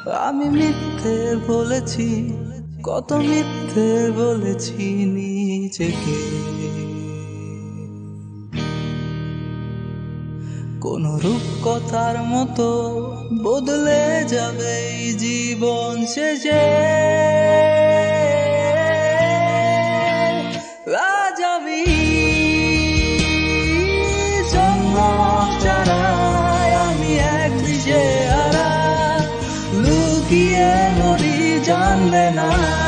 আমি মিথ্যে বলেছি, কত মিথ্যে বলেছি নিজেকে। কোন রূপকথার মতো বদলে যাবে এই জীবন শেষে। আজ আমি জন্ম চারায়, আমি এক দিশেহারা, লুকিয়ে মরি জানলে না।